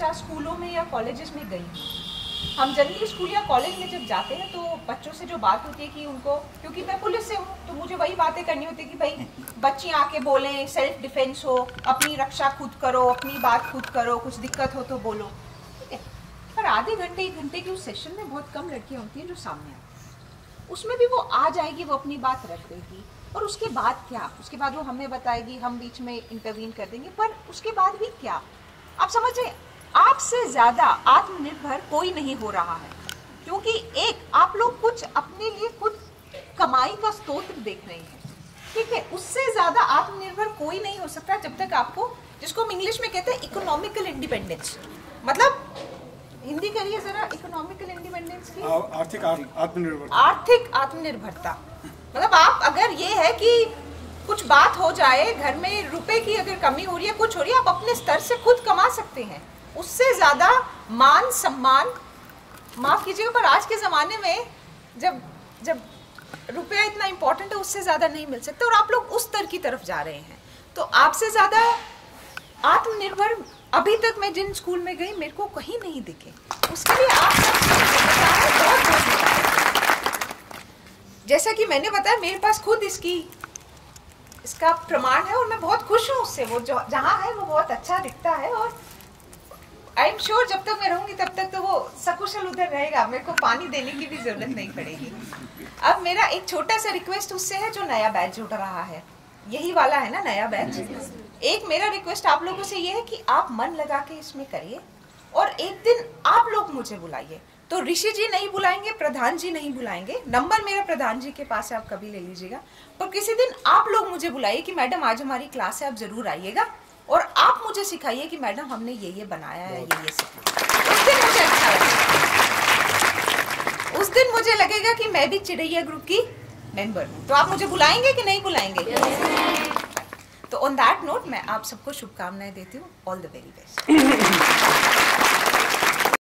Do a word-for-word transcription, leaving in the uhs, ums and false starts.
पचास स्कूलों में या कॉलेजेस में गई हूँ। हम जनरली स्कूल या कॉलेज में जब जाते हैं तो बच्चों से जो बात होती है कि उनको, क्योंकि मैं पुलिस से हूँ तो मुझे वही बातें करनी होती है कि भाई बच्ची आके बोलें, सेल्फ डिफेंस हो, अपनी रक्षा खुद करो, अपनी बात खुद करो, कुछ दिक्कत हो तो बोलो, ठीक है। पर आधे घंटे एक घंटे के उस सेशन में बहुत कम लड़कियाँ होती हैं जो सामने आती, उसमें भी वो आ जाएगी, वो अपनी बात रख देगी, और उसके बाद क्या, उसके बाद वो हमें बताएगी, हम बीच में इंटरवीन कर देंगे, पर उसके बाद भी क्या, आप समझे, आपसे ज्यादा आत्मनिर्भर कोई नहीं हो रहा है, क्योंकि एक आप लोग कुछ अपने लिए खुद कमाई का स्रोत देख रहे हैं, ठीक है। उससे ज्यादा आत्मनिर्भर कोई नहीं हो सकता जब तक आपको, जिसको हम इंग्लिश में कहते हैं इकोनॉमिकल इंडिपेंडेंस, मतलब हिंदी करिए जरा, इकोनॉमिकल इंडिपेंडेंस की आर्थिक आत्मनिर्भरता, आर्थिक आत्मनिर्भरता, मतलब आप अगर ये है कि कुछ बात हो जाए, घर में रुपए की अगर कमी हो रही है, कुछ हो रही है, आप अपने स्तर से खुद कमा सकते हैं। उससे ज्यादा मान सम्मान, माफ कीजिएगा पर आज के जमाने में जब जब रुपया इतना इंपॉर्टेंट है, उससे ज्यादा नहीं मिल सकता, और आप लोग उस स्तर की तरफ जा रहे हैं। तो आपसे ज्यादा आत्मनिर्भर अभी तक मैं जिन स्कूल में गई मेरे को कहीं नहीं दिखे, उसके लिए आप बहुत बहुत, जैसा कि मैंने बताया मेरे पास खुद इसकी इसका प्रमाण है और मैं बहुत खुश हूँ उससे, वो जो जहाँ है वो बहुत अच्छा दिखता है, और आई एम श्योर जब तक मैं रहूंगी तब तक तो वो सकुशल उधर रहेगा, मेरे को पानी देने की भी जरूरत नहीं पड़ेगी। अब मेरा एक छोटा सा रिक्वेस्ट उससे है जो नया बैच जुड़ रहा है, यही वाला है ना नया बैच, एक मेरा रिक्वेस्ट आप लोगों से ये है कि आप मन लगा के इसमें करिए, और एक दिन आप लोग मुझे बुलाइए। तो ऋषि जी नहीं बुलाएंगे, प्रधान जी नहीं बुलाएंगे, नंबर मेरा प्रधान जी के पास है, आप कभी ले लीजिएगा, पर किसी दिन आप लोग मुझे बुलाइए कि मैडम आज हमारी क्लास है, आप जरूर आइएगा, और आप मुझे सिखाइए कि मैडम हमने ये ये बनाया है, ये ये सिखाया। उस दिन मुझे अच्छा लगेगा, उस दिन मुझे लगेगा कि मैं भी चिड़ैया ग्रुप की मेंबर हूँ। तो आप मुझे बुलाएंगे कि नहीं बुलाएंगे? तो ऑन दैट नोट मैं आप सबको शुभकामनाएं देती हूँ। All the very best.